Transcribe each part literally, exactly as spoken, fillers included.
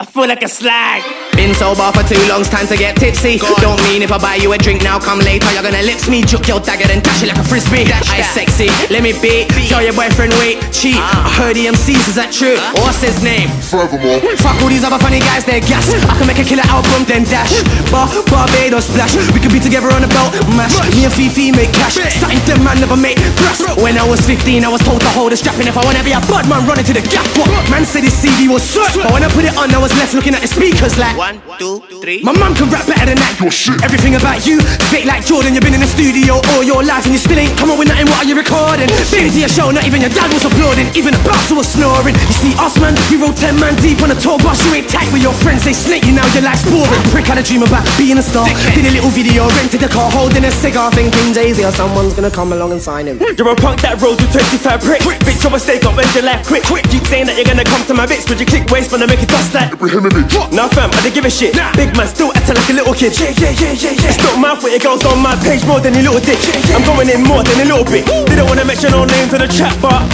I feel like a slag. Been sober for too long, it's time to get tipsy. Don't mean if I buy you a drink now, come later, you're gonna lips me. Juke your dagger then dash it like a frisby. I sexy, let me be. Tell your boyfriend wait, cheat. I heard E M Cs, is that true? What's his name? Furthermore, fuck all these other funny guys, they're gas. I can make a killer album, then dash. Bar, Barbados splash. We could be together on the belt, mash. Me and Fifi make cash. Something them man never make brass. When I was fifteen, I was told to hold a strap. And if I wanna be a badman, run into the gap. What? Man said his C D was sick, but when I put it on, I was left looking at the speakers like one, two, three. My mum can rap better than that. Your shit. Everything about you, fake like Jordan. You've been in the studio all your life and you still ain't come up with nothing. What are you recording? Been to your show, not even your dad was applauding. Even the bouncer was snoring. You see us man, we roll ten man deep on a tour bus. You ain't tight with your friends, they snake you now, your life's boring. Prick had a dream about being a star. Did a little video, rented a car, holding a cigar, thinking Jay-Z or someone's gonna come along and sign him. You're a punk that rolls with twenty-five bricks. Bitch, you're a steak up, end your life quick. Keep saying that you're gonna come to my bits, but you click waste when I make it dust like nah fam, I don't give a shit. Nah. Big man still acting like a little kid. Yeah, yeah, yeah, yeah, yeah. It's not my fault, it goes on my page more than a little dick. Yeah, yeah. I'm going in more than a little bit. They don't wanna mention no names in the chat, but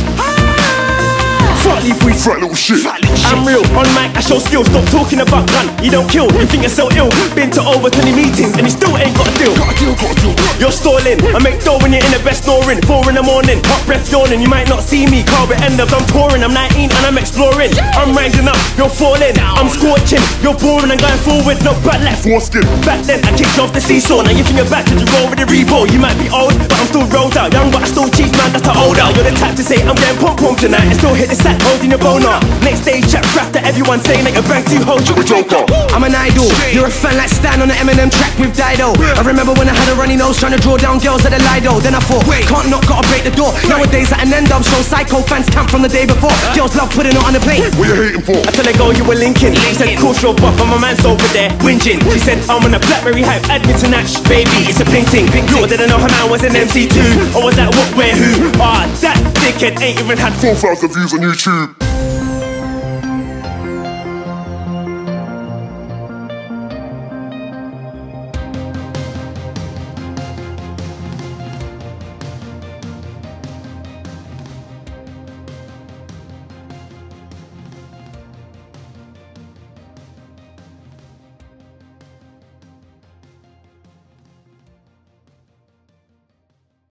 fuck these freaks. Fat little shit. I'm real, on mic I show skills. Stop talking about gun, you don't kill. You think you're so ill. Been to over twenty meetings and you still ain't got a deal. Got a deal, got a deal. You're stalling, I make dough when you're in the best snoring. Four in the morning, hot breath yawning. You might not see me, car with N-dubz. I'm touring, I'm nineteen and I'm exploring. I'm rising up, you're falling. I'm scorching, you're boring and going forward. Not bad left, foreskin. Back then I kicked off the seesaw. Now you think you're back to the roll with the rebound. You might be old, but I'm still rolled out. Young but I still cheese, man, that's how old out. You're the type to say I'm getting pump pump tonight and still hit the sack holding your boner. Next stage chat rap to everyone saying that you're bang too hold. You're a joker. I'm an idol. You're a fan like Stan on the Eminem track with Dido. I remember when I had a runny nose trying to draw down girls at the Lido. Then I thought, can't knock, gotta break the door. Nowadays at an N-dubz show, psycho fans camp from the day before. Girls love putting it on the plate. What you hating for? I tell her go, you were linking. She said, cool, show buff, and my man's over there whinging. She said, I'm on a Blackberry hype, add me to Nash. Baby, it's a painting. You didn't know her man was an M C too. Or was that what, where, who? Ah, that dickhead ain't even had four thousand views on YouTube.